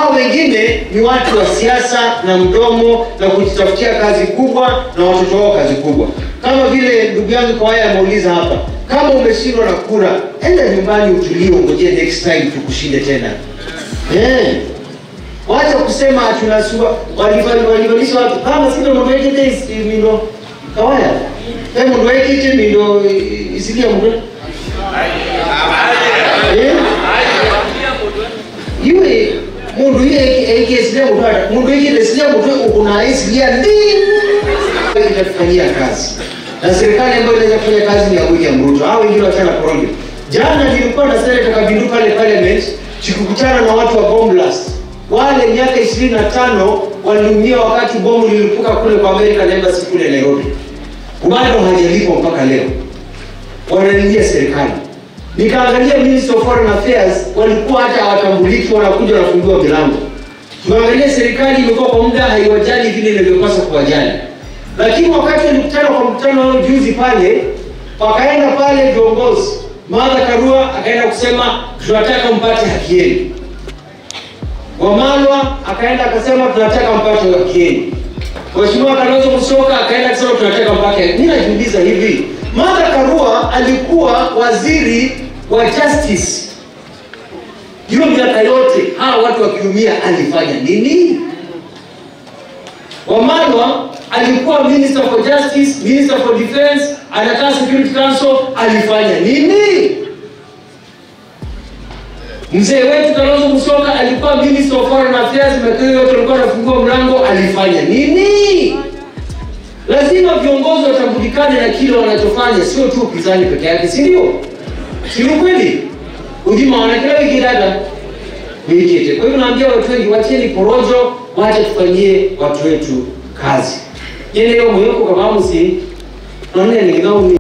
Hao wengine ni watu wa siasa na mdomo na kujitafutia kazi kubwa na watoto wao kazi kubwa. Kama vile ndugu yangu Kawaya ameuliza hapa, kama umeshindwa na kura, enda nyumbani utulie, ngoje next time tukushinde tena. Wacha kusema tunasua walivalisha watu kama sio mambo yake tesi mindo Kawaya. Mundu yake mindo isikia mundu. Yule mundu yake isikia mundu yake isikia mundu kuna isikia ndini itafanyia kazi. Na serikali ambayo inaweza kufanya kazi ni ya William Ruto. Hao wengine watana Porojo. Jana nilikuwa na Senator Kabindu pale parliament, tukikutana na watu wa bomb blast. Wale miaka 25 waliumia wakati bomu lilipuka kule kwa American Embassy kule Nairobi. Bado hajalipwa mpaka leo. Wanalilia serikali. Nikaangalia Minister of Foreign Affairs, walikuwa hata hawatambuliki, wanakuja wanafungua milango. Tuangalia serikali imekuwa kwa muda haiwajali vile inavyopaswa kuwajali. Lakini wakati walikutana kwa mkutano wao juzi pale, wakaenda pale viongozi. Karua akaenda kusema tunataka mpate haki yenu. Wamalwa akaenda akasema tunataka mpate haki yenu. Mheshimiwa Kalonzo akaenda akasema tunataka mpate. Mimi najiuliza hivi, Karua alikuwa waziri wa justice. Hiyo miaka yote hawa watu wakiumia alifanya nini? Wamalwa alikuwa Minister for Justice, Minister for Defense, anakaa Security Council, alifanya nini? Mzee wetu Kalonzo alikuwa Minister of Foreign Affairs, mekeo yote alikuwa anafungua mlango, alifanya nini? Lazima viongozi watambulikane na kile wanachofanya, sio tu upinzani peke yake, si ndio? Si kweli? Ujima wanakila wiki dada. Wiki. Kwa hiyo naambia watu wengi wacheni porojo, wacha tufanyie watu wetu kazi. Yeye leo mweko kama msi. Naona ni ngao